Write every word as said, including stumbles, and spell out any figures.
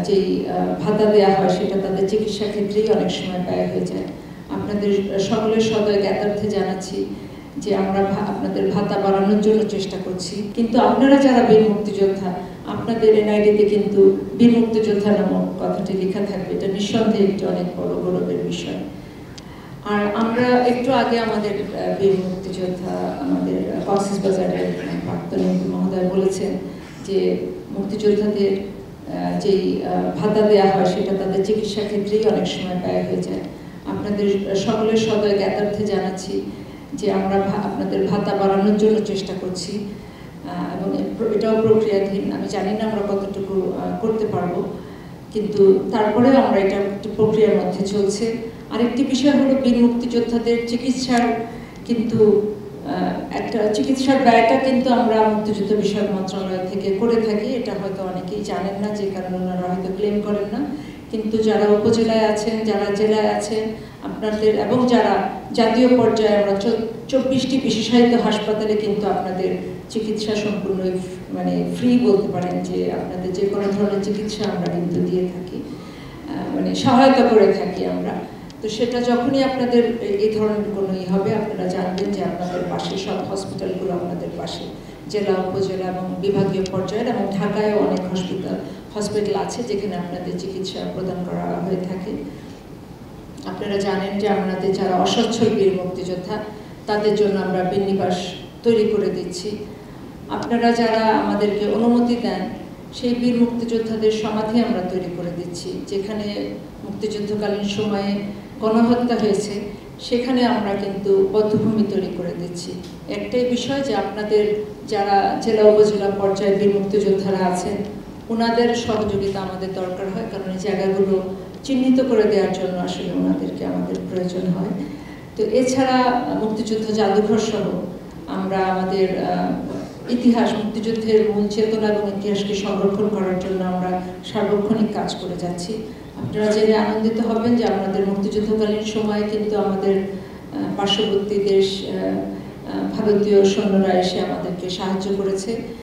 যেই ভাতা দেওয়া হয় সেটা তাদের চিকিৎসা ক্ষেত্রেই অনেক সময় ব্যয় হয়ে যায়। আপনাদের সকলের সদয় জ্ঞাতার্থে জানাচ্ছি যে আমরা আপনাদের ভাতা বাড়ানোর জন্য চেষ্টা করছি, কিন্তু আপনারা যারা বীর মুক্তিযোদ্ধা, আপনাদের এনআইডিতে কিন্তু বীর মুক্তিযোদ্ধা নামক কথাটি লেখা থাকবে। এটা নিঃসন্দেহে একটি অনেক বড় গৌরবের বিষয়। আর আমরা একটু আগে আমাদের বীর মুক্তিযোদ্ধা আমাদের কক্সবাজারের প্রাক্তন এমপি মহোদয় বলেছেন যে মুক্তিযোদ্ধাদের যেই ভাতা দেওয়া হয় সেটা তাদের চিকিৎসা ক্ষেত্রেই অনেক সময় ব্যয় হয়ে যায়। আপনাদের সকলের সদয় জ্ঞাতার্থে জানাচ্ছি যে আমরা আপনাদের ভাতা বাড়ানোর জন্য চেষ্টা করছি এবং এটাও প্রক্রিয়াধীন। আমি জানি না আমরা কতটুকু করতে পারবো, কিন্তু তারপরেও আমরা এটা একটি প্রক্রিয়ার মধ্যে চলছে। আরেকটি বিষয় হলো বীর মুক্তিযোদ্ধাদের চিকিৎসার কিন্তু একটা চিকিৎসার ব্যয়টা কিন্তু আমরা মুক্তিযুদ্ধ বিষয়ক মন্ত্রণালয় থেকে করে থাকি। এটা হয়তো অনেকেই জানেন না, যে কারণে ওনারা হয়তো ক্লেম করেন না। কিন্তু যারা উপজেলায় আছেন, যারা জেলায় আছেন আপনাদের, এবং যারা জাতীয় পর্যায়ে আমরা চব্বিশটি বিশেষায়িত হাসপাতালে কিন্তু আপনাদের চিকিৎসা সম্পূর্ণ মানে ফ্রি বলতে পারেন, যে আপনাদের যে কোনো ধরনের চিকিৎসা আমরা কিন্তু দিয়ে থাকি, মানে সহায়তা করে থাকি আমরা। তো সেটা যখনই আপনাদের এই ধরনের কোনো ই হবে, আপনারা জানবেন যে আপনাদের পাশে সব হসপিটালগুলো আপনাদের পাশে, জেলা, উপজেলা এবং বিভাগীয় পর্যায়ের, এবং ঢাকায়ও অনেক হসপিটাল হসপিটাল আছে যেখানে আপনাদের চিকিৎসা প্রদান করা হয়ে থাকে। আপনারা জানেন যে আমাদের যারা অসচ্ছল বীর মুক্তিযোদ্ধা তাদের জন্য আমরা বিনিবাস তৈরি করে দিচ্ছি। আপনারা যারা আমাদেরকে অনুমতি দেন সেই বীর মুক্তিযোদ্ধাদের সমাধি আমরা তৈরি করে দিচ্ছি। যেখানে মুক্তিযুদ্ধকালীন সময়ে গণহত্যা হয়েছে সেখানে আমরা কিন্তু বধ্যভূমি তৈরি করে দিচ্ছি। একটাই বিষয় যে আপনাদের যারা জেলা উপজেলা পর্যায়ে বীর মুক্তিযোদ্ধারা আছেন ওনাদের সহযোগিতা আমাদের দরকার হয়, কারণ এই জায়গাগুলো চিহ্নিত করে দেওয়ার জন্য আসলে ওনাদেরকে আমাদের প্রয়োজন হয়। তো এছাড়া মুক্তিযুদ্ধ জাদুঘর সহ আমরা আমাদের ইতিহাস, মুক্তিযুদ্ধের মূল চেতনা এবং ইতিহাসকে সংরক্ষণ করার জন্য আমরা সার্বক্ষণিক কাজ করে যাচ্ছি। আপনারা জেনে আনন্দিত হবেন যে আমাদের মুক্তিযুদ্ধকালীন সময়ে কিন্তু আমাদের পার্শ্ববর্তী দেশ ভারতীয় সৈন্যরা এসে আমাদেরকে সাহায্য করেছে।